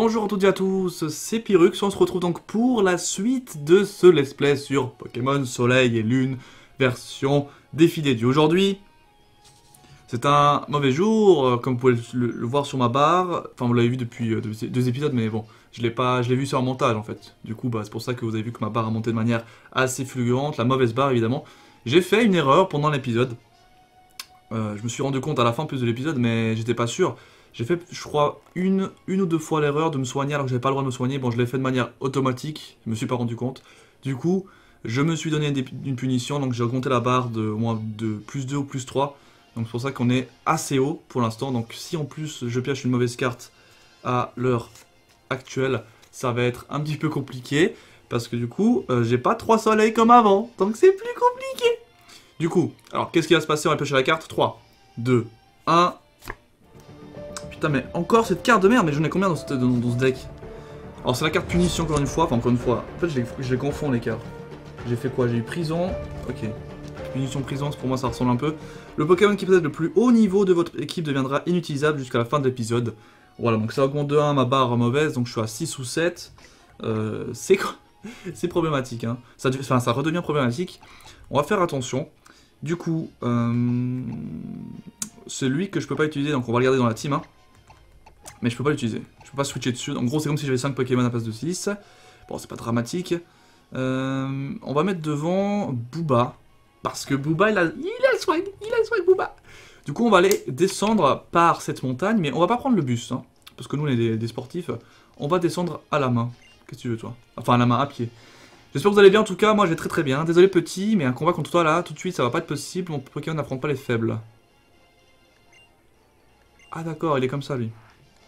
Bonjour à toutes et à tous, c'est Pyrrhux, on se retrouve donc pour la suite de ce let's play sur Pokémon Soleil et Lune, version défi des dieux. Aujourd'hui, c'est un mauvais jour, comme vous pouvez le voir sur ma barre, enfin vous l'avez vu depuis deux épisodes, mais bon, je l'ai vu sur un montage en fait. Du coup, c'est pour ça que vous avez vu que ma barre a monté de manière assez fulgurante, la mauvaise barre évidemment. J'ai fait une erreur pendant l'épisode, je me suis rendu compte à la fin plus de l'épisode, mais j'étais pas sûr. J'ai fait, je crois, une ou deux fois l'erreur de me soigner alors que j'avais pas le droit de me soigner. Bon, je l'ai fait de manière automatique, je me suis pas rendu compte. Du coup, je me suis donné une punition, donc j'ai augmenté la barre de plus 2 ou plus 3. Donc c'est pour ça qu'on est assez haut pour l'instant. Donc si en plus je pioche une mauvaise carte à l'heure actuelle, ça va être un petit peu compliqué. Parce que du coup, j'ai pas 3 soleils comme avant. Donc c'est plus compliqué. Du coup, alors qu'est-ce qui va se passer? On va piocher la carte. 3, 2, 1... Putain, mais encore cette carte de merde, mais j'en ai combien dans ce deck? Alors c'est la carte punition encore une fois, en fait je les confonds les cartes. J'ai fait quoi? J'ai eu prison, ok. Punition prison, pour moi ça ressemble un peu. Le Pokémon qui possède le plus haut niveau de votre équipe deviendra inutilisable jusqu'à la fin de l'épisode. Voilà, donc ça augmente de 1 ma barre mauvaise, donc je suis à 6 ou 7. C'est quoi? C'est problématique, hein. Ça redevient problématique. On va faire attention. Du coup, celui que je peux pas utiliser, donc on va le garder dans la team, hein. Mais je peux pas l'utiliser, je peux pas switcher dessus. En gros, c'est comme si j'avais 5 Pokémon à la place de 6. Bon, c'est pas dramatique. On va mettre devant Booba. Parce que Booba, il a le swag, Booba. Du coup, on va aller descendre par cette montagne, mais on va pas prendre le bus, hein, parce que nous, on est des sportifs. On va descendre à la main. Qu'est-ce que tu veux, toi? Enfin, à la main, à pied. J'espère que vous allez bien, en tout cas, moi, je vais très bien. Désolé, petit, mais un combat contre toi, là, tout de suite, ça va pas être possible. Mon Pokémon n'affronte pas les faibles. Ah, d'accord, il est comme ça, lui.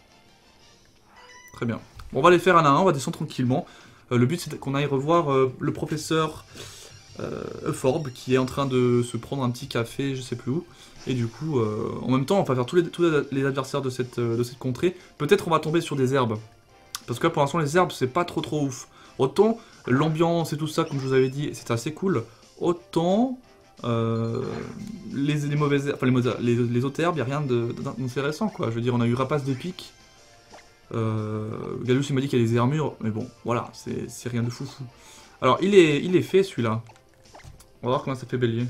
Très bien. Bon, on va les faire un à un, on va descendre tranquillement. Le but c'est qu'on aille revoir le professeur Euphorbe qui est en train de se prendre un petit café, je sais plus où. Et du coup, en même temps, on va faire tous les adversaires de cette contrée. Peut-être on va tomber sur des herbes. Parce que là, pour l'instant, les herbes, c'est pas trop ouf. Autant l'ambiance et tout ça, comme je vous avais dit, c'est assez cool. Autant les mauvaises herbes, enfin les autres herbes, il n'y a rien d'intéressant, quoi. Je veux dire, on a eu Rapace de pique. Galus il m'a dit qu'il y a des armures, mais bon, voilà, c'est rien de foufou. Alors, il est fait celui-là. On va voir comment ça fait bélier.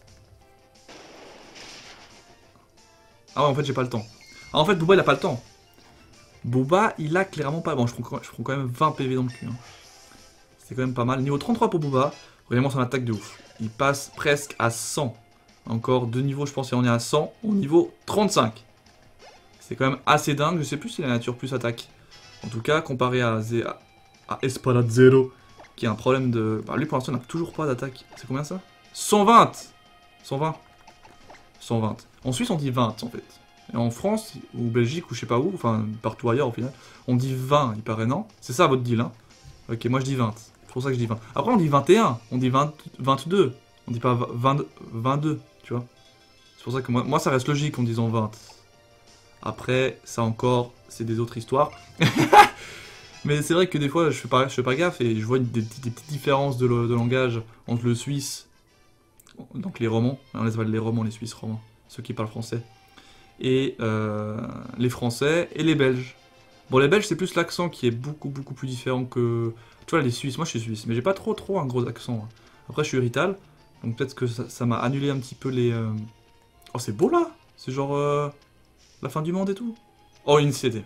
Ah ouais, en fait, j'ai pas le temps. Ah, en fait, Booba, il a pas le temps. Booba, il a clairement pas... Bon, je prends quand même 20 PV dans le cul. Hein. C'est quand même pas mal. Niveau 33 pour Booba. Vraiment, son attaque de ouf. Il passe presque à 100. Encore 2 niveaux, je pense, et on est à 100 au niveau 35. C'est quand même assez dingue, je sais plus si la nature plus attaque. En tout cas, comparé à Espalazero, qui a un problème de... lui pour l'instant n'a toujours pas d'attaque. C'est combien ça? 120 120 120. En Suisse on dit 20 en fait. Et en France, ou Belgique, ou je sais pas où, enfin partout ailleurs au final, on dit 20, il paraît, non? C'est ça votre deal, hein? Ok, moi je dis 20. C'est pour ça que je dis 20. Après on dit 21, on dit 22. On dit pas 22, tu vois? C'est pour ça que moi ça reste logique en disant 20. Après, ça encore, c'est des autres histoires. Mais c'est vrai que des fois, je fais pas gaffe et je vois des petites différences de langage entre le suisse, donc les romans, on les appelle les romans, les suisses romans, ceux qui parlent français, et les français et les belges. Bon, les belges, c'est plus l'accent qui est beaucoup plus différent que... Tu vois, les suisses, moi je suis suisse, mais j'ai pas trop un gros accent. Hein. Après, je suis rital, donc peut-être que ça m'a annulé un petit peu les... Oh, c'est beau là! C'est genre... La fin du monde et tout. Oh, une CD.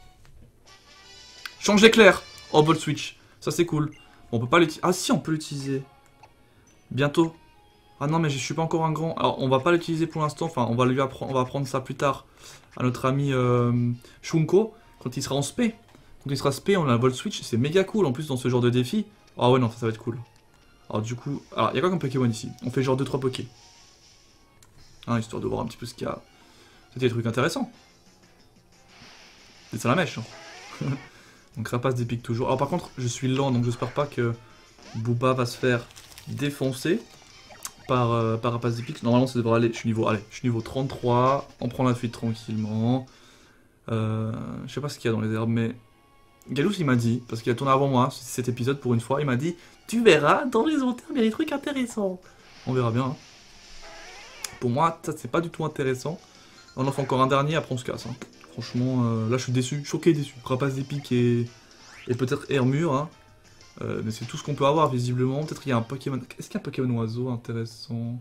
Change d'éclair. Oh, Volt Switch. Ça, c'est cool. Bon, on peut pas l'utiliser. Ah, si, on peut l'utiliser. Bientôt. Ah non, mais je suis pas encore un grand. Alors, on va pas l'utiliser pour l'instant. Enfin, on va apprendre ça plus tard à notre ami Shunko. Quand il sera en SP. Quand il sera SP, on a la Volt Switch. C'est méga cool en plus dans ce genre de défi. Ah ouais, non, ça va être cool. Alors, du coup. Alors, il y a quoi comme Pokémon ici? On fait genre 2-3 Poké. Hein, histoire de voir un petit peu ce qu'il y a. C'était des trucs intéressants. C'est ça la mèche. Hein. Donc Rapace dépique toujours. Alors par contre, je suis lent, donc j'espère pas que Booba va se faire défoncer par Rapace dépique. Normalement, ça devrait aller. Je suis niveau 33. On prend la fuite tranquillement. Je sais pas ce qu'il y a dans les herbes, mais Galus il m'a dit, parce qu'il a tourné avant moi cet épisode pour une fois, il m'a dit tu verras, dans les autres herbes, il y a des trucs intéressants. On verra bien. Hein. Pour moi, ça c'est pas du tout intéressant. On en fait encore un dernier, après on se casse. Hein. Franchement, là je suis déçu, choqué déçu. Rapace d'épique et peut-être Hermure, hein. Mais c'est tout ce qu'on peut avoir visiblement. Peut-être qu'il y a un Pokémon... Est-ce qu'il y a un Pokémon oiseau intéressant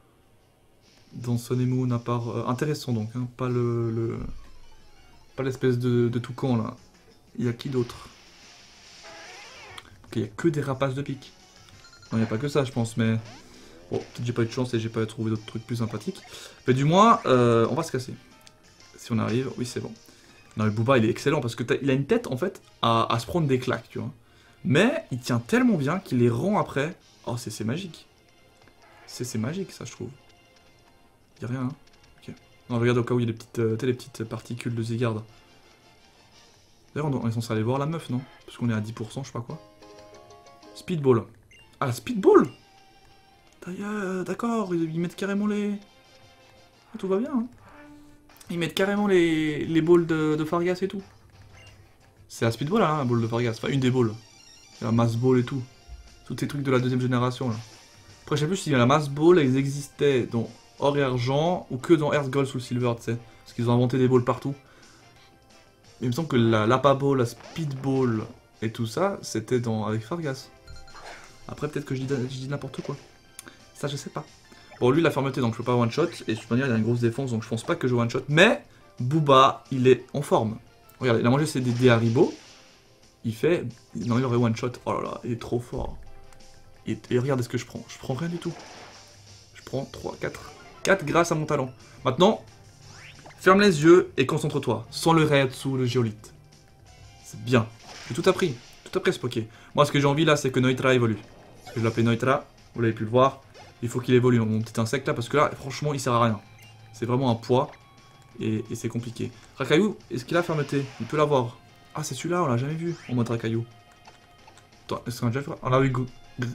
dans Sun et Moon à part... intéressant donc, hein, pas pas l'espèce de toucan là. Il y a qui d'autre? Ok, il y a que des rapaces de pique. Non, il n'y a pas que ça je pense, mais... Bon, peut-être j'ai pas eu de chance et j'ai pas trouvé d'autres trucs plus sympathiques. Mais du moins, on va se casser. Si on arrive, oui c'est bon. Non, le Booba il est excellent parce que il a une tête en fait à se prendre des claques, tu vois. Mais il tient tellement bien qu'il les rend après. Oh, c'est magique. C'est magique ça, je trouve. Y'a rien, hein. Ok. Non, regarde au cas où il y a les petites particules de Zygarde. D'ailleurs, on est censé aller voir la meuf, non? Parce qu'on est à 10%, je sais pas quoi. Speedball. Ah, la Speedball! D'accord, ils mettent carrément les... Ah, tout va bien, hein. Ils mettent carrément les balls de Fargas et tout. C'est la Speedball, hein, la ball de Fargas. Enfin, une des balls. La Mass Ball et tout. Tous ces trucs de la deuxième génération, là. Après, je sais plus si la Mass Ball, elles existaient dans Or et Argent, ou que dans Earth Gold Soul Silver, tu sais. Parce qu'ils ont inventé des balls partout. Mais il me semble que la Lapa Ball, la Speed Ball et tout ça, c'était avec Fargas. Après, peut-être que je dis n'importe quoi. Ça, je sais pas. Bon, lui, il a fermeté, donc je peux pas one-shot. Et de toute manière, il a une grosse défense, donc je pense pas que je one-shot. Mais, Booba, il est en forme. Regarde, il a mangé ses des Haribo. Il fait... Non, il aurait one-shot. Oh là là, il est trop fort. Et regardez ce que je prends. Je prends rien du tout. Je prends 3, 4. 4 grâce à mon talent. Maintenant, ferme les yeux et concentre-toi. Sans le Reiatsu, le géolite. C'est bien. J'ai tout appris. Tout appris ce Poké. Moi, ce que j'ai envie là, c'est que Neutra évolue. Parce que je l'appelle Neutra. Vous l'avez pu le voir. Il faut qu'il évolue, mon petit insecte là, parce que là, franchement, il sert à rien. C'est vraiment un poids. Et c'est compliqué. Rakayu, est-ce qu'il a fermeté? Il peut l'avoir. Ah, c'est celui-là, on l'a jamais vu en mode Rakayu. Attends, est-ce qu'on a déjà fait? On a vu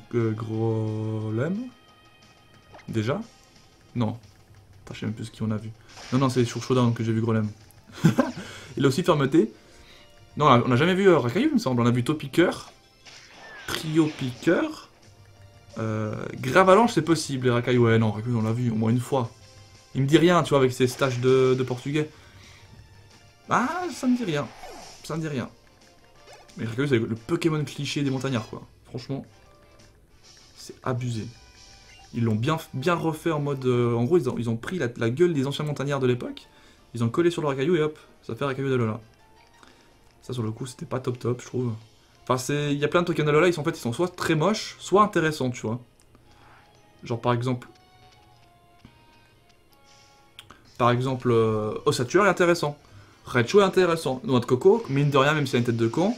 Grolem? Déjà? Non. Attends, je sais même plus ce qu'on a vu. Non, c'est sur Showdown que j'ai vu Grolem. Il a aussi fermeté. Non, on a jamais vu Rakayu, il me semble. On a vu Topiqueur. Trio Piqueur. Gravalanche, c'est possible, les Rakayu. Ouais, non, Rakayu, on l'a vu au moins une fois. Il me dit rien, tu vois, avec ses stages de portugais. Ah, ça me dit rien. Ça me dit rien. Mais Rakayu, c'est le Pokémon cliché des montagnards, quoi. Franchement, c'est abusé. Ils l'ont bien refait en mode... en gros, ils ont pris la gueule des anciens montagnards de l'époque. Ils ont collé sur le Rakayu et hop, ça fait Rakayu d'Alola. Ça, sur le coup, c'était pas top, je trouve. Enfin, il y a plein de tokens d'Alola, ils sont soit très moches, soit intéressants, tu vois. Genre, par exemple... Ossature est intéressant. Raichu est intéressant. Noix de coco, mine de rien, même s'il a une tête de con.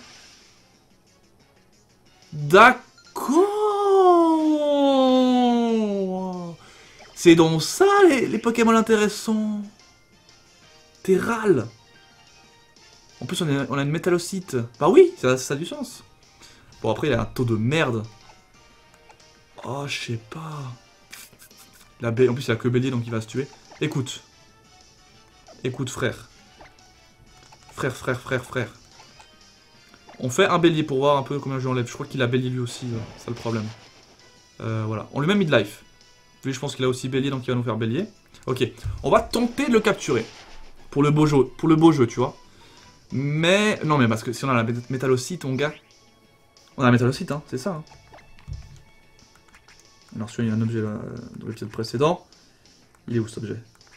D'accord. C'est donc ça, les Pokémon intéressants. T'es râle. En plus, on a une métallocyte. Bah oui, ça a du sens. Bon, après, il a un taux de merde. Oh, je sais pas. En plus, il a que bélier, donc il va se tuer. Écoute. Écoute, frère. Frère. On fait un bélier pour voir un peu combien je lui enlève. Je crois qu'il a bélier lui aussi, c'est le problème. Voilà. On lui met mid-life. Lui, je pense qu'il a aussi bélier, donc il va nous faire bélier. Ok. On va tenter de le capturer. Pour le beau jeu, tu vois. Mais... Non, mais parce que si on a la métallocyte, mon gars... On a la métallocyte, hein, c'est ça. Hein. Alors, celui-là, il y a un objet là, dans l'épisode précédent. Il est où, cet objet?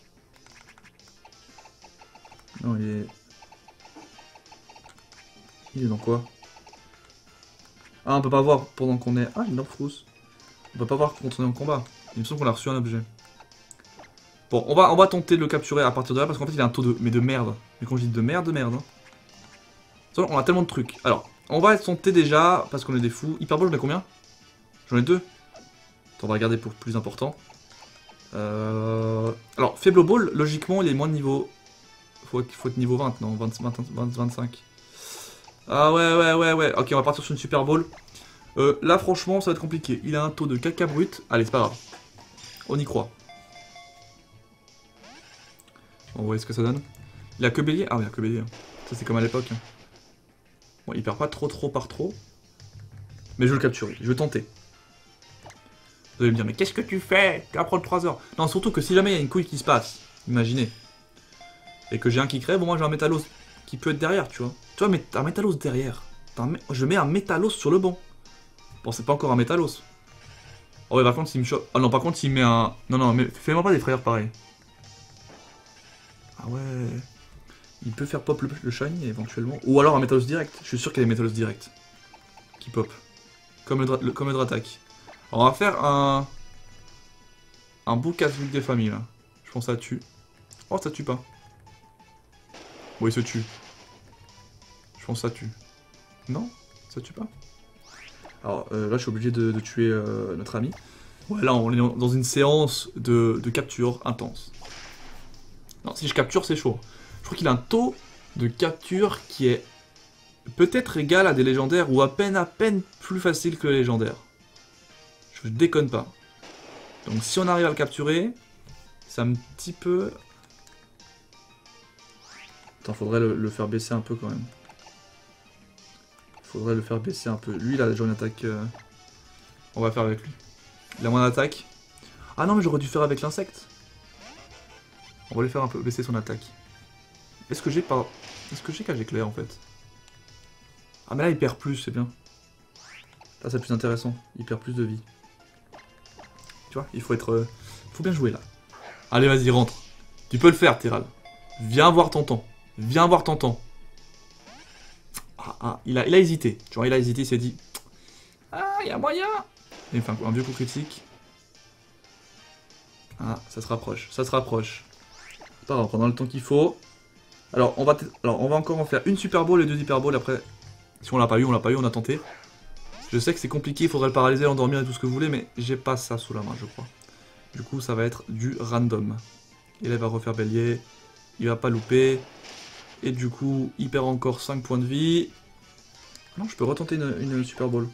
Non, il est... Il est dans quoi? Ah, on peut pas voir pendant qu'on est... Ah, il est dans Frousse. On peut pas voir quand on est en combat. Il me semble qu'on a reçu un objet. Bon, on va tenter de le capturer à partir de là, parce qu'en fait, il a un taux de... Mais de merde. Mais quand je dis de merde, hein. On a tellement de trucs. Alors, on va tenter déjà, parce qu'on est des fous. Hyperball, j'en ai combien? J'en ai 2. Attends, on va regarder pour plus important. Alors, Faible Ball, logiquement, il est moins de niveau... Faut être niveau 20, non? 25. Ah ouais. Ok, on va partir sur une Super Ball. Là, franchement, ça va être compliqué. Il a un taux de caca brut. Allez, c'est pas grave. On y croit. On voit ce que ça donne. Il a que bélier? Ah, il a que bélier. Ça, c'est comme à l'époque. Bon, il perd pas trop par trop. Mais je vais le capturer. Je vais tenter. Vous allez me dire, mais qu'est-ce que tu fais? Tu vas prendre 3 heures. Non, surtout que si jamais il y a une couille qui se passe, imaginez. et que j'ai un qui crève, bon, moi j'ai un Métalos qui peut être derrière, tu vois. Tu vois, mais t'as un Métalos derrière. Je mets un Métalos sur le banc. Bon, c'est pas encore un Métalos. Oh, ouais, par contre, s'il me chope. Ah non, par contre, s'il met un. Non, non, mais fais-moi pas des frayeurs pareils. Ah ouais. Il peut faire pop le shiny éventuellement. Ou alors un Métalos direct. Je suis sûr qu'il y a des Métalos direct. Qui pop. Comme le Dratak. Alors, on va faire un. Un beau casse-bouc des familles là. Je pense que ça tue. Oh, ça tue pas. Bon, il se tue. Je pense que ça tue. Non? Ça tue pas? Alors là, je suis obligé de tuer notre ami. Ouais, là, on est dans une séance de capture intense. Non, si je capture, c'est chaud. Je crois qu'il a un taux de capture qui est peut-être égal à des légendaires ou à peine plus facile que les légendaires. Je déconne pas. Donc si on arrive à le capturer, c'est un petit peu... Attends, faudrait le faire baisser un peu quand même. Faudrait le faire baisser un peu. Lui, il a déjà une attaque... On va faire avec lui. Il a moins d'attaque. Ah non, mais j'aurais dû faire avec l'insecte. On va lui faire un peu baisser son attaque. Est-ce que j'ai pas... Est-ce que j'ai cage éclair en fait? Ah mais là il perd plus, c'est bien. Là c'est plus intéressant, il perd plus de vie. Tu vois, il faut être... faut bien jouer là. Allez vas-y, rentre. Tu peux le faire, Tyral. Viens voir tonton. Viens voir tonton. Ah, il a hésité. Tu vois, il a hésité, il s'est dit... Ah, il y a moyen. Et enfin, un vieux coup critique. Ah, ça se rapproche, ça se rapproche. Pas grave, on prendra le temps qu'il faut. Alors on va encore en faire une Super Bowl et 2 Hyper Bowl après. Si on l'a pas eu, on a tenté. Je sais que c'est compliqué, il faudrait le paralyser, l'endormir et tout ce que vous voulez, mais j'ai pas ça sous la main, je crois. Du coup, ça va être du random. Et là, il va refaire bélier. Il va pas louper. Et du coup, il perd encore 5 points de vie. Non, je peux retenter une Super Bowl.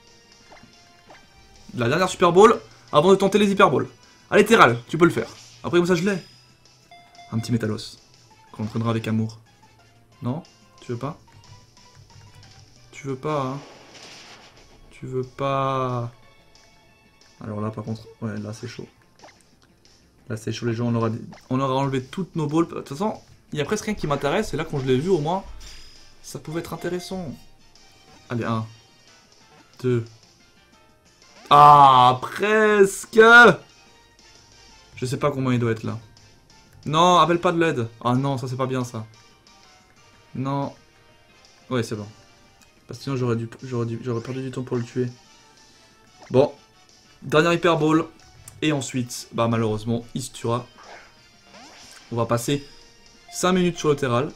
La dernière Super Bowl avant de tenter les Hyper Bowl. Allez, Tyral, tu peux le faire. Après, comme ça, je l'ai. Un petit Métalos. Qu'on entraînera avec amour. Non? Tu veux pas? Tu veux pas, hein? Tu veux pas... Alors là, par contre, ouais, là, c'est chaud. Là, c'est chaud, les gens, on aura enlevé toutes nos balls. De toute façon, il y a presque rien qui m'intéresse. Et là, quand je l'ai vu, au moins, ça pouvait être intéressant. Allez, 1, 2... Ah, presque! Je sais pas combien il doit être là. Non, appelle pas de l'aide. Ah non, ça c'est pas bien ça. Non. Ouais, c'est bon. Parce que sinon j'aurais perdu du temps pour le tuer. Bon. Dernière Hyper Ball. Et ensuite, bah malheureusement, il se tuera. On va passer 5 minutes sur le terral.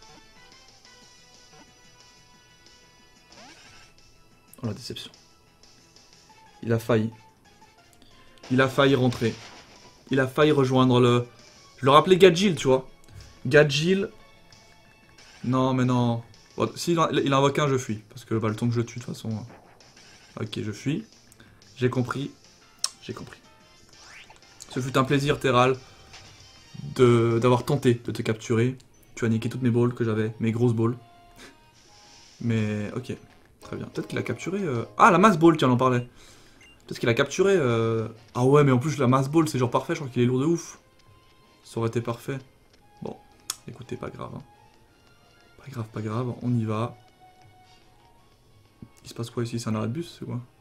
Oh la déception. Il a failli. Il a failli rentrer. Il a failli rejoindre le... Je le rappelais Gadgil, tu vois. Gadgil. Non, mais non. Bon, si il invoque un, je fuis. Parce que bah, le temps que je tue, de toute façon... Ok, je fuis. J'ai compris. J'ai compris. Ce fut un plaisir, Tyral, d'avoir tenté de te capturer. Tu as niqué toutes mes balls que j'avais, mes grosses balls. Mais ok, très bien. Peut-être qu'il a capturé... Ah, la mass ball, tiens, on en parlait. Peut-être qu'il a capturé... Ah ouais, mais en plus, la mass ball, c'est genre parfait, je crois qu'il est lourd de ouf. Ça aurait été parfait. Bon, écoutez, pas grave. Hein. Pas grave, on y va. Il se passe quoi ici? C'est un arrêt de bus, c'est quoi?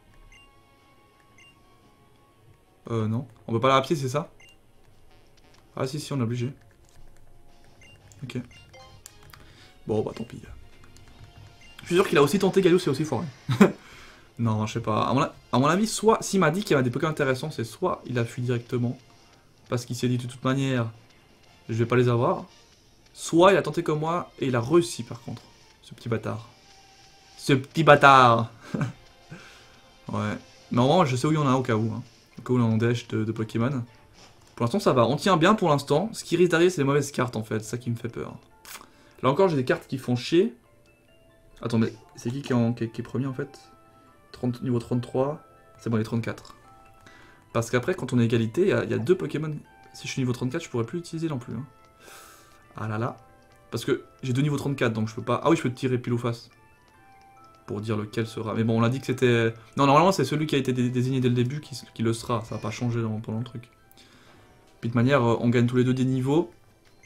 Non. On peut pas aller à pied, c'est ça? Ah si, si, on est obligé. Ok. Bon, bah tant pis. Je suis sûr qu'il a aussi tenté Galio, c'est aussi foiré. Non, je sais pas. À mon avis, soit, s'il m'a dit qu'il y avait des Pokémon intéressants, c'est soit il a fui directement, parce qu'il s'est dit de toute manière, je vais pas les avoir. Soit il a tenté comme moi, et il a réussi par contre. Ce petit bâtard. Ce petit bâtard. Ouais. Mais en vrai, je sais où il y en a au cas où. Hein. Au cas où il y en a en dèche de Pokémon. Pour l'instant, ça va. On tient bien pour l'instant. Ce qui risque d'arriver, c'est les mauvaises cartes en fait. C'est ça qui me fait peur. Là encore, j'ai des cartes qui font chier. Attends, mais c'est qui est premier en fait? Niveau 33. C'est bon, les 34. Parce qu'après, quand on est égalité, il y a 2 Pokémon. Si je suis niveau 34, je pourrais plus l'utiliser non plus. Hein. Ah là là. Parce que j'ai 2 niveaux 34, donc je peux pas... Ah oui, je peux te tirer pile ou face. Pour dire lequel sera. Mais bon, on a dit que c'était... Non, normalement, c'est celui qui a été désigné dès le début qui le sera. Ça va pas changer pendant le truc. Puis de manière, on gagne tous les deux des niveaux.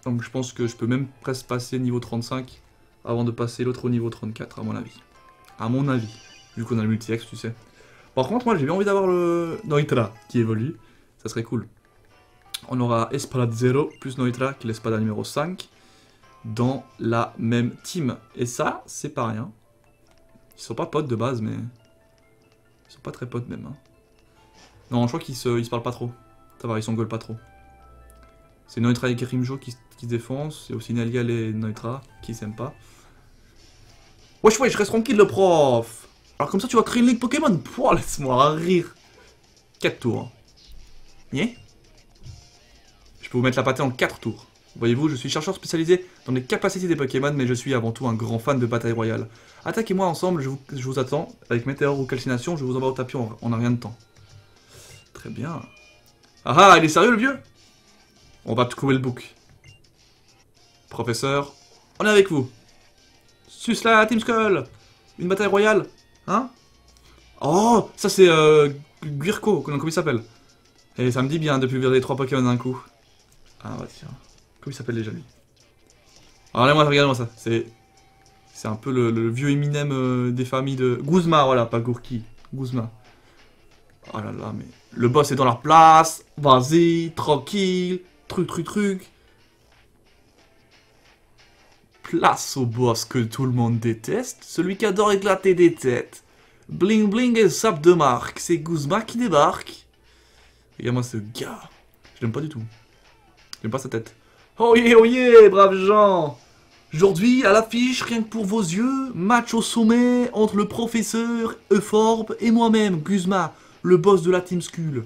Donc je pense que je peux même presque passer niveau 35 avant de passer l'autre au niveau 34, à mon avis. À mon avis. Vu qu'on a le multi-ex, tu sais. Par contre, moi j'ai bien envie d'avoir le Noitra qui évolue. Ça serait cool. On aura Espada 0 plus Noitra qui est l'espada numéro 5 dans la même team. Et ça, c'est pas rien. Ils sont pas potes de base, mais... Ils sont pas très potes même. Hein. Non, je crois qu'ils se parlent pas trop. Ça va, ils s'engueulent pas trop. C'est Noitra et Grimjo qui se défoncent. Il y a aussi Naliel et Noitra qui s'aiment pas. Wesh, wesh, reste tranquille le prof. Alors comme ça, tu vas créer une ligue Pokémon. Pouah, laisse-moi rire. 4 tours. Yeah. Je peux vous mettre la pâtée en 4 tours. Voyez-vous, je suis chercheur spécialisé dans les capacités des Pokémon, mais je suis avant tout un grand fan de bataille royale. Attaquez-moi ensemble, je vous attends. Avec Météore ou Calcination, je vous envoie au tapis en un rien de temps. Très bien. Ah ah, il est sérieux le vieux? On va trouver le bouc. Professeur, on est avec vous. Sus la Team Skull. Une bataille royale. Hein? Oh, ça c'est Guirco, comment il s'appelle? Et ça me dit bien de publier les 3 Pokémon d'un coup. Ah bah tiens. Comment il s'appelle déjà lui? Alors regardez-moi ça. C'est un peu le vieux Eminem des familles de... Guzma, voilà, pas Gourki. Guzma. Oh là là, mais... Le boss est dans leur place. Vas-y, tranquille. Truc. Place au boss que tout le monde déteste. Celui qui adore éclater des têtes. Bling bling et sap de marque. C'est Guzma qui débarque. Regarde-moi ce gars. Je l'aime pas du tout. J'aime pas sa tête. Oh yeah, braves gens. Aujourd'hui, à l'affiche, rien que pour vos yeux, match au sommet entre le professeur Euphorbe et moi-même, Guzma, le boss de la Team Skull.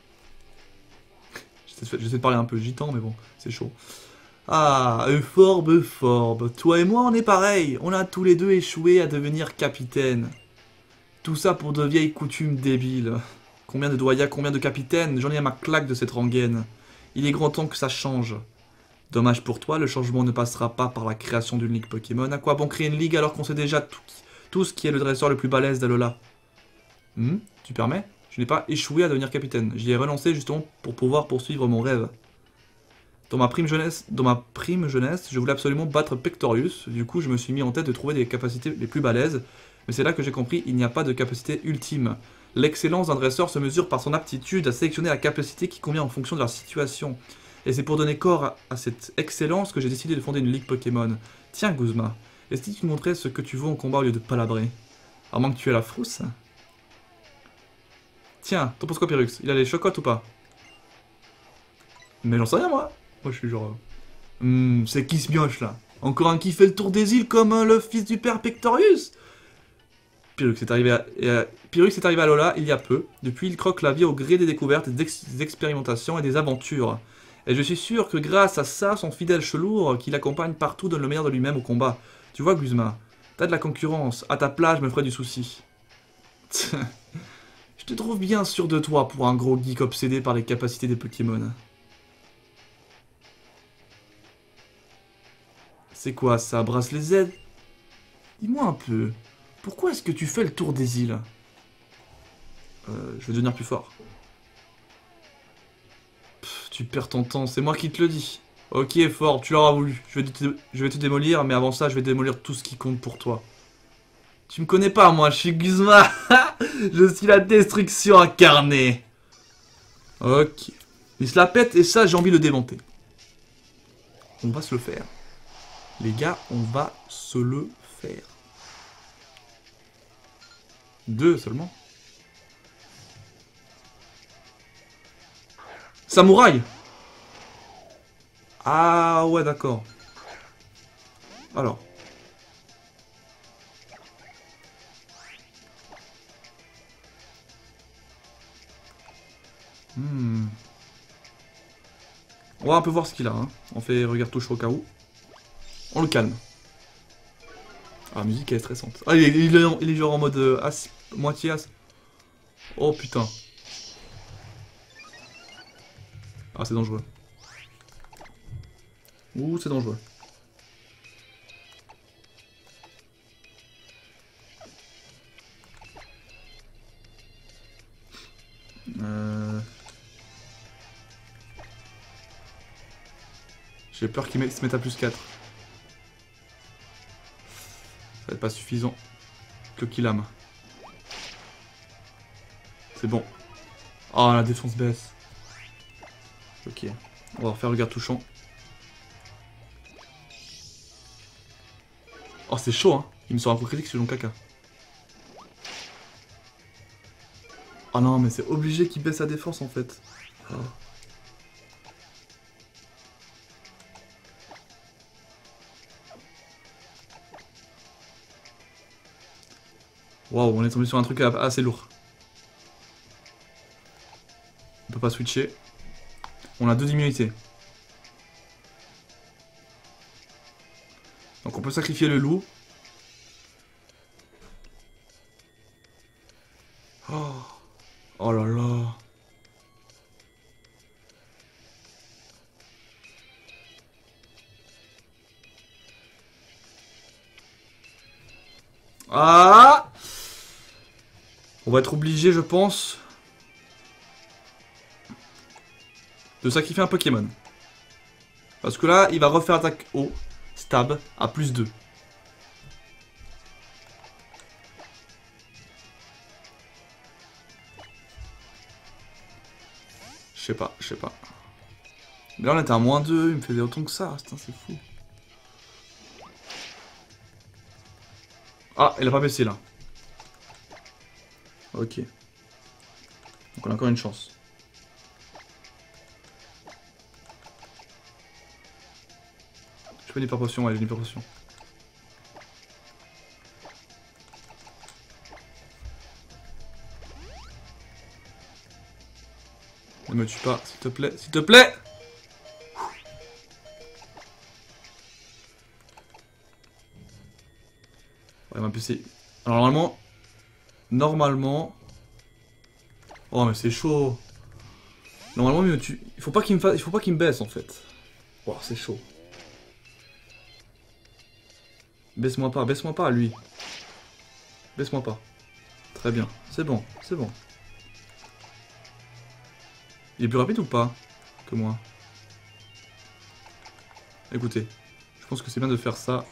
J'essaie de parler un peu gitan, mais bon, c'est chaud. Ah, Euphorbe, toi et moi, on est pareil. On a tous les deux échoué à devenir capitaine. Tout ça pour de vieilles coutumes débiles. Combien de doyas, combien de capitaines? J'en ai à ma claque de cette rengaine. Il est grand temps que ça change. Dommage pour toi, le changement ne passera pas par la création d'une ligue Pokémon. À quoi bon créer une ligue alors qu'on sait déjà tout ce qui est le dresseur le plus balèze d'Alola? Tu permets? Je n'ai pas échoué à devenir capitaine. J'y ai renoncé justement pour pouvoir poursuivre mon rêve. Dans ma prime jeunesse, je voulais absolument battre Pectorius. Du coup, je me suis mis en tête de trouver des capacités les plus balèzes. Mais c'est là que j'ai compris, il n'y a pas de capacité ultime. L'excellence d'un dresseur se mesure par son aptitude à sélectionner la capacité qui convient en fonction de leur situation. Et c'est pour donner corps à cette excellence que j'ai décidé de fonder une ligue Pokémon. Tiens, Guzma, est-ce que tu te montrais ce que tu vaux en combat au lieu de palabrer? À moins que tu aies la frousse. Tiens, t'en penses quoi, Pyrrhux? Il a les chocottes ou pas? Mais j'en sais rien, moi. Moi, je suis genre... c'est qui ce mioche, là? Encore un qui fait le tour des îles comme le fils du père Pectorius? Pyrrhux est arrivé à Lola il y a peu. Depuis, il croque la vie au gré des découvertes, des expérimentations et des aventures. Et je suis sûr que grâce à ça, son fidèle chelour qui l'accompagne partout donne le meilleur de lui-même au combat. Tu vois, Guzma, t'as de la concurrence. À ta place, je me ferai du souci. Je te trouve bien sûr de toi pour un gros geek obsédé par les capacités des Pokémon. C'est quoi ça, brasse les aides? Dis-moi un peu, pourquoi est-ce que tu fais le tour des îles? Je veux devenir plus fort. Tu perds ton temps, c'est moi qui te le dis. Ok, fort, tu l'auras voulu. Je vais te démolir, mais avant ça, je vais démolir tout ce qui compte pour toi. Tu me connais pas, moi, je suis Guzma. Je suis la destruction incarnée. Ok. Il se la pète, et ça, j'ai envie de le démonter. On va se le faire. Les gars, on va se le faire. 2 seulement. Samouraï! Ah ouais, d'accord. Alors. On va un peu voir ce qu'il a. Hein. On fait regard touche au cas où. On le calme. Ah, la musique est stressante. Ah, il est genre en mode as, moitié as. Oh putain. Ah, c'est dangereux. Ouh, c'est dangereux. J'ai peur qu'il se mette à plus 4. Ça va être pas suffisant. Que Killam. C'est bon. Oh, la défense baisse. Ok. On va refaire le garde touchant. Oh, c'est chaud, hein. Il me sort un coup critique sur mon caca. Oh non, mais c'est obligé qu'il baisse sa défense, en fait. Oh. Waouh, on est tombé sur un truc assez lourd. On peut pas switcher. On a 2 d'immunité. Donc on peut sacrifier le loup. Oh, oh là là. Ah! On va être obligé, je pense, de sacrifier un Pokémon. Parce que là, il va refaire attaque haut, stab, à plus 2. Je sais pas, je sais pas. Mais là, on était à -2, il me faisait autant que ça. Putain, c'est fou. Ah, il a pas baissé là. Ok. Donc on a encore une chance. Je peux une hyper potion, ouais, j'ai une hyper potion. Ne me tue pas, s'il te plaît, s'il te plaît! Ouais, ma PC. Alors normalement... Oh mais c'est chaud. Normalement il me tue. Il faut pas qu'il me fasse... Il faut pas qu'il me baisse en fait. Oh c'est chaud. Baisse-moi pas lui. Baisse-moi pas. Très bien, c'est bon, c'est bon. Il est plus rapide ou pas que moi? Écoutez, je pense que c'est bien de faire ça.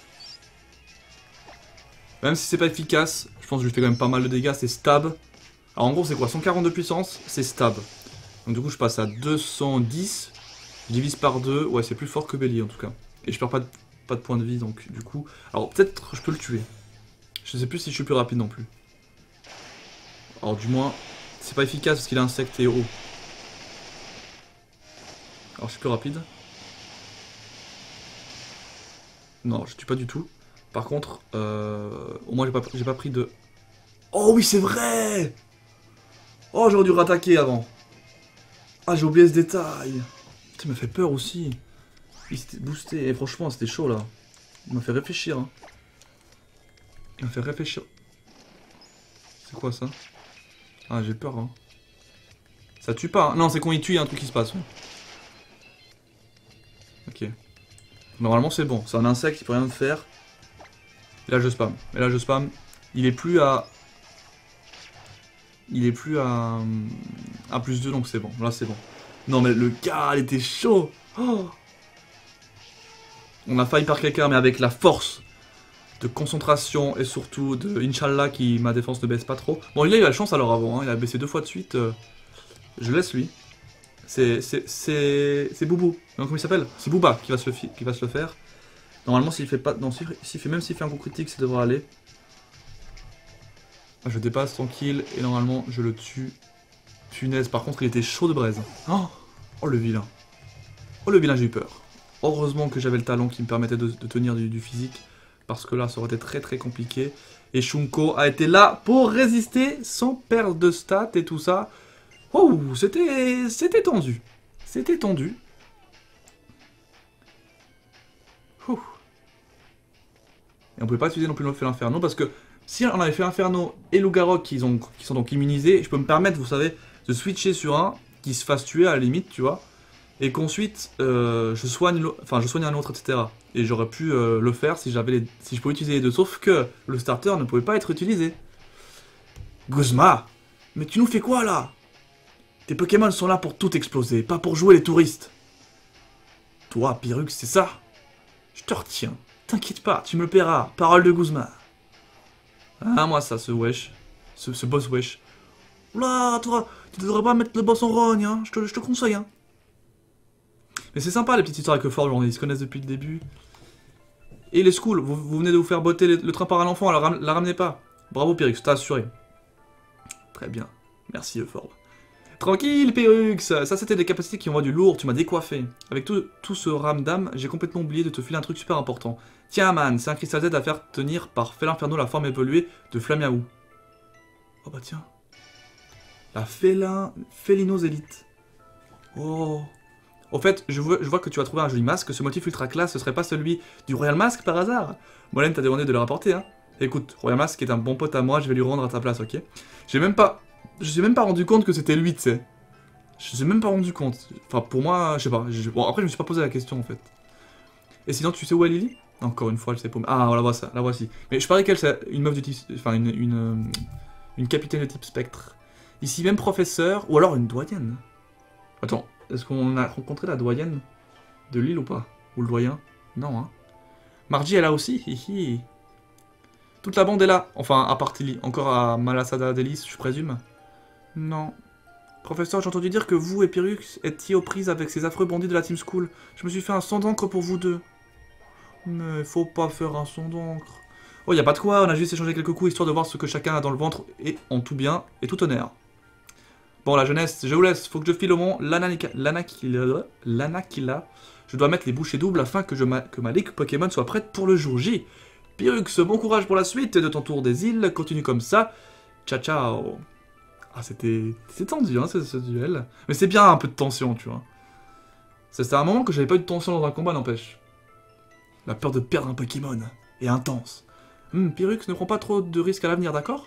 Même si c'est pas efficace, je pense que je lui fais quand même pas mal de dégâts, c'est stab. Alors en gros c'est quoi? 140 de puissance, c'est stab. Donc du coup je passe à 210, je divise par 2, ouais c'est plus fort que Belly en tout cas. Et je perds pas de points de vie donc du coup... Alors peut-être je peux le tuer. Je sais plus si je suis plus rapide non plus. Alors du moins, c'est pas efficace parce qu'il a insecte et eau. Alors je suis plus rapide. Non, je tue pas du tout. Par contre, au moins j'ai pas pris de... Oh oui c'est vrai! Oh j'aurais dû rattaquer avant. Ah j'ai oublié ce détail. Ça m'a fait peur aussi. Il s'était boosté et franchement c'était chaud là. Il m'a fait réfléchir. Hein. Il m'a fait réfléchir. C'est quoi ça? Ah j'ai peur hein. Ça tue pas hein. Non c'est quand il tue il y a un truc qui se passe. Ouais. Ok. Normalement c'est bon. C'est un insecte, il peut rien me faire. Et là je spam. Et là je spam. Il est plus à... Il est plus à plus 2 donc c'est bon. Là c'est bon. Non mais le gars il était chaud. Oh. On a failli par quelqu'un mais avec la force de concentration et surtout de Inch'Allah qui ma défense ne baisse pas trop. Bon il a eu la chance alors avant. Hein. Il a baissé 2 fois de suite. Je laisse lui. C'est Boubou. Donc comment il s'appelle? C'est Booba qui va se le faire. Normalement s'il fait pas... Non, même s'il fait un coup critique ça devrait aller. Je dépasse tranquille et normalement je le tue. Punaise, par contre il était chaud de braise. Oh, oh le vilain. Oh le vilain, j'ai eu peur. Heureusement que j'avais le talon qui me permettait de tenir du physique. Parce que là ça aurait été très compliqué. Et Shunko a été là pour résister sans perdre de stats et tout ça. Oh, c'était tendu. C'était tendu. Ouh. Et on pouvait pas utiliser non plus le fait l'inferno parce que si on avait fait Inferno et Lougarok qui sont donc immunisés, je peux me permettre, vous savez, de switcher sur un qui se fasse tuer à la limite, tu vois, et qu'ensuite je soigne un autre, etc. Et j'aurais pu le faire si je pouvais utiliser les deux, sauf que le starter ne pouvait pas être utilisé. Guzma, mais tu nous fais quoi là? Tes Pokémon sont là pour tout exploser, pas pour jouer les touristes. Toi, Pyrrhux, c'est ça? Je te retiens. T'inquiète pas, tu me le paieras. Parole de Guzma. Ah, moi ça, ce wesh. Ce boss wesh. Oula, toi, tu devrais pas mettre le boss en rogne, hein. Je te conseille, hein. Mais c'est sympa les petites histoires avec le Forge, ils se connaissent depuis le début. Et les schools, vous venez de vous faire botter le train par un enfant, alors la ramenez pas. Bravo Pyrrhux, t'as assuré. Très bien. Merci Euphorbe. Tranquille Pyrrhux, ça c'était des capacités qui envoient du lourd, tu m'as décoiffé. Avec tout ce ramdam, j'ai complètement oublié de te filer un truc super important. Tiens man, c'est un cristal Z à faire tenir par Félinferno la forme évoluée de Flamiaou. Oh bah tiens. La Félinozélite. Oh. Au fait, je vois que tu as trouvé un joli masque, ce motif ultra classe, ce serait pas celui du Royal Mask par hasard? Molène t'a demandé de le rapporter, hein. Écoute, Royal Mask est un bon pote à moi, je vais lui rendre à ta place, ok? Je m'ai même pas rendu compte que c'était lui, tu sais. Je me suis même pas rendu compte. Enfin, pour moi, je sais pas. Bon, après, je me suis pas posé la question, en fait. Et sinon, tu sais où est Lily? Encore une fois, je sais pas. Ah, on la voit ça, la voici. Mais je parie qu'elle, c'est une meuf du type... Enfin, une capitaine de type spectre. Ici, même professeur, ou alors une doyenne. Attends, est-ce qu'on a rencontré la doyenne de l'île ou pas? Ou le doyen? Non, hein. Margie est là aussi, hihi. Toute la bande est là. Enfin, à part Tilly. Encore à Malasada Delis, je présume. Non. Professeur, j'ai entendu dire que vous et Pyrrhux étiez aux prises avec ces affreux bandits de la Team School. Je me suis fait un sang d'encre pour vous deux. Mais faut pas faire un sang d'encre. Oh, y a pas de quoi, on a juste échangé quelques coups histoire de voir ce que chacun a dans le ventre et en tout bien et tout honneur. Bon, la jeunesse, je vous laisse, faut que je file au mont l'Anakila. Je dois mettre les bouchées doubles afin que ma ligue Pokémon soit prête pour le jour J. Pyrrhux, bon courage pour la suite de ton tour des îles, continue comme ça. Ciao, ciao. Ah, c'était tendu, hein, ce duel. Mais c'est bien un peu de tension, tu vois. C'était un moment que j'avais pas eu de tension dans un combat, n'empêche. La peur de perdre un Pokémon est intense. Pyrrhux, ne prends pas trop de risques à l'avenir, d'accord?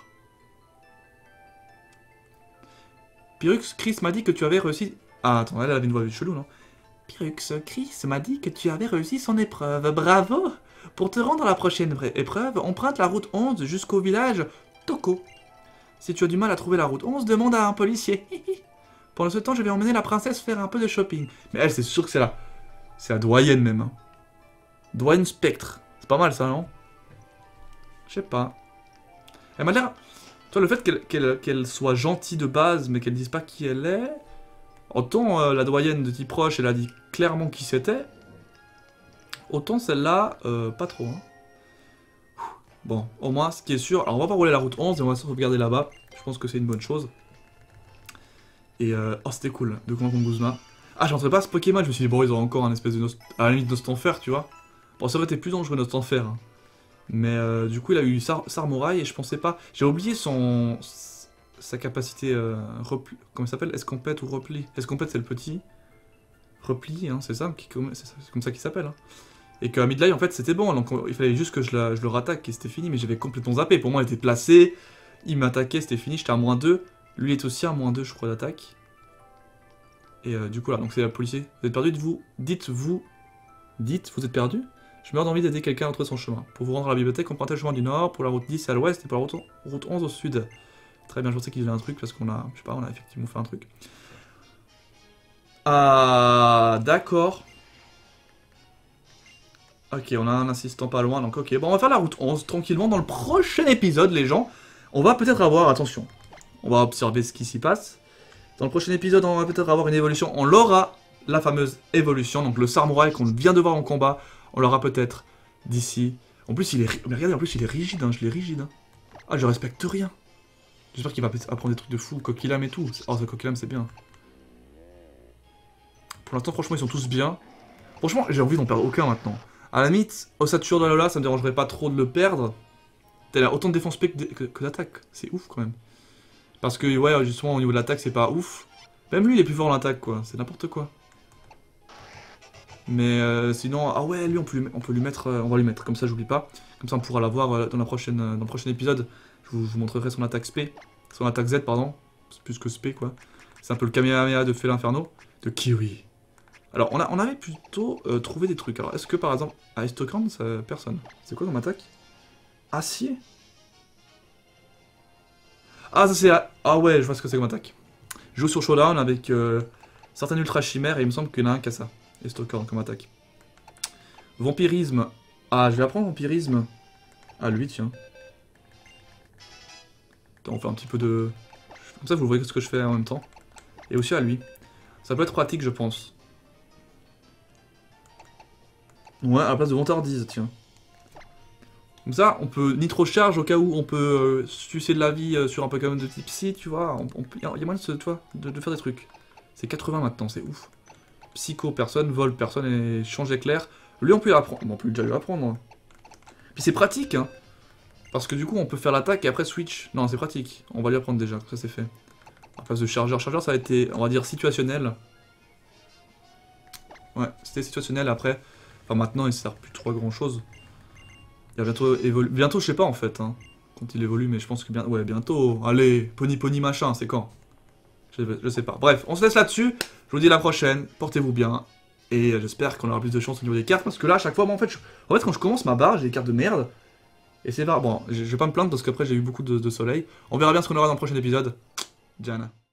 Pyrrhux, Chris m'a dit que tu avais réussi... Ah, attends, elle avait une voix chelou, non? Pyrrhux, Chris m'a dit que tu avais réussi son épreuve. Bravo! Pour te rendre à la prochaine épreuve, emprunte la route 11 jusqu'au village Toko. Si tu as du mal à trouver la route 11, demande à un policier. Pendant ce temps, je vais emmener la princesse faire un peu de shopping. Mais elle, c'est sûr que c'est la doyenne même. Hein. Doyenne spectre. C'est pas mal ça, non? Je sais pas. Elle m'a l'air... Toi, le fait qu'elle soit gentille de base, mais qu'elle dise pas qui elle est... Autant la doyenne de type proche, elle a dit clairement qui c'était. Autant celle-là, pas trop. Hein. Bon, au moins, ce qui est sûr... Alors, on va pas rouler la route 11, et on va se regarder là-bas. Je pense que c'est une bonne chose. Et, oh, c'était cool, de combattre contre Guzma. Ah, j'entrais pas ce Pokémon, je me suis dit, bon, ils ont encore un espèce de... À la limite, Nostanfer, tu vois. Bon, ça aurait été plus dangereux, Nostanfer. Hein. Mais, du coup, il a eu Sarmorail, et je pensais pas... J'ai oublié sa capacité... comment ça s'appelle? Escampette ou repli? Escampette, c'est le petit. Repli, hein, c'est ça? C'est comme ça qu'il s'appelle. Hein. Et qu'à Midlife, en fait, c'était bon, donc il fallait juste que je le rattaque et c'était fini, mais j'avais complètement zappé. Pour moi, il était placé, il m'attaquait, c'était fini, j'étais à -2. Lui est aussi à -2, je crois, d'attaque. Et du coup, là, donc c'est la policier. Vous êtes perdu, vous êtes perdu? Je meurs d'envie d'aider quelqu'un à retrouver son chemin. Pour vous rendre à la bibliothèque, empruntez le chemin du nord, pour la route 10 à l'ouest et pour la route 11 au sud. Très bien, je pensais qu'il y avait un truc parce qu'on a, je sais pas, on a effectivement fait un truc. Ah, d'accord. Ok, on a un assistant pas loin, donc ok. Bon, on va faire la route 11 tranquillement dans le prochain épisode, les gens. On va peut-être avoir, attention, on va observer ce qui s'y passe. Dans le prochain épisode, on va peut-être avoir une évolution. On l'aura, la fameuse évolution, donc le Sarmorail qu'on vient de voir en combat, on l'aura peut-être d'ici. En plus, il est, mais regardez, en plus, il est rigide, hein, je l'ai rigide. Hein. Ah, je respecte rien. J'espère qu'il va apprendre des trucs de fou, Coquillam et tout. Oh, ce Coquillam, c'est bien. Pour l'instant, franchement, ils sont tous bien. Franchement, j'ai envie d'en perdre aucun maintenant. À la limite, Ossature de Lola, ça me dérangerait pas trop de le perdre. T'as autant de défense P que d'attaque. C'est ouf quand même. Parce que, ouais, justement, au niveau de l'attaque, c'est pas ouf. Même lui, il est plus fort en attaque, quoi. C'est n'importe quoi. Mais sinon, ah ouais, lui, on peut lui mettre. On va lui mettre, comme ça, j'oublie pas. Comme ça, on pourra l'avoir dans le prochain épisode. Je vous montrerai son attaque SP. Son attaque Z, pardon. C'est plus que SP, quoi. C'est un peu le Kamehameha de Félinferno. De Kiwi. Alors, on avait plutôt trouvé des trucs. Alors, est-ce que, par exemple, à Histocrane, ça... personne. C'est quoi comme attaque? Acier? Ah, ça c'est... Ah ouais, je vois ce que c'est comme attaque. Je joue sur Showdown avec certaines Ultra Chimères et il me semble qu'il y en a un qui a ça. Histocrane comme attaque. Vampirisme. Ah, je vais apprendre vampirisme à lui, tiens. Attends, on fait un petit peu de... Comme ça, vous voyez ce que je fais en même temps. Et aussi à lui. Ça peut être pratique, je pense. Ouais, à la place de vantardise, tiens. Comme ça, on peut nitro charge au cas où on peut sucer de la vie sur un Pokémon de type Psy, tu vois. Il y a moyen de faire des trucs. C'est 80 maintenant, c'est ouf. Psycho, personne, vol, personne et change éclair. Lui, on peut l'apprendre. Bon, on peut déjà lui apprendre, moi. Puis c'est pratique, hein. Parce que du coup, on peut faire l'attaque et après switch. Non, c'est pratique. On va lui apprendre déjà, ça c'est fait. À la place de chargeur. Chargeur, ça a été, on va dire, situationnel. Ouais, c'était situationnel après. Enfin, maintenant, il sert plus trop à grand chose. Il va bientôt évoluer. Bientôt, je sais pas en fait, hein, quand il évolue, mais je pense que bien. Ouais, bientôt. Allez, Pony Pony machin, c'est quand? Je sais pas. Bref, on se laisse là-dessus. Je vous dis à la prochaine. Portez-vous bien. Et j'espère qu'on aura plus de chance au niveau des cartes. Parce que là, à chaque fois, moi, en fait, quand je commence ma barre, j'ai des cartes de merde. Et c'est vrai. Bon, je vais pas me plaindre parce qu'après, j'ai eu beaucoup de soleil. On verra bien ce qu'on aura dans le prochain épisode. Diana.